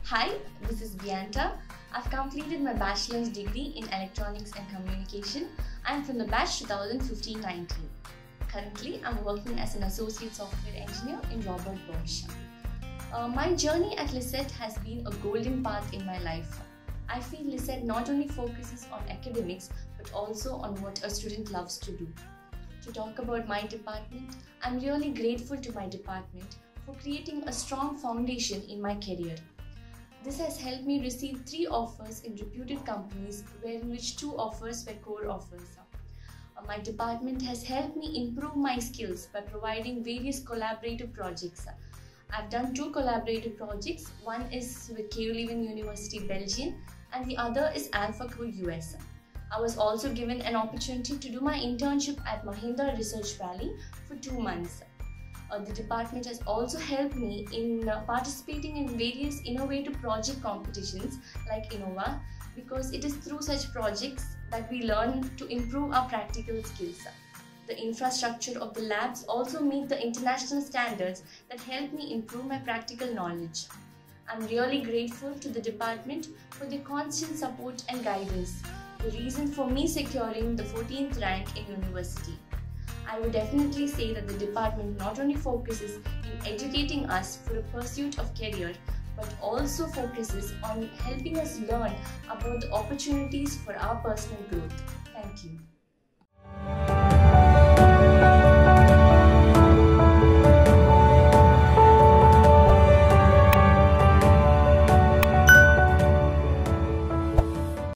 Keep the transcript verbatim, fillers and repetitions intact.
Hi, this is Bianta. I've completed my bachelor's degree in Electronics and Communication. I'm from the batch twenty fifteen nineteen. Currently, I'm working as an associate software engineer in Robert Bosch. Uh, my journey at Lisette has been a golden path in my life. I feel Lisette not only focuses on academics but also on what a student loves to do. To talk about my department, I'm really grateful to my department for creating a strong foundation in my career. This has helped me receive three offers in reputed companies, wherein which two offers were core offers. Uh, my department has helped me improve my skills by providing various collaborative projects. I've done two collaborative projects. One is with K U Leuven University, Belgium, and the other is AlphaCo U S. I was also given an opportunity to do my internship at Mahindra Research Valley for two months. Uh, the department has also helped me in uh, participating in various innovative project competitions like Innova, because it is through such projects that we learn to improve our practical skills. The infrastructure of the labs also meet the international standards that help me improve my practical knowledge. I'm really grateful to the department for their constant support and guidance, the reason for me securing the fourteenth rank in university. I would definitely say that the department not only focuses in educating us for a pursuit of career, but also focuses on helping us learn about the opportunities for our personal growth. Thank you.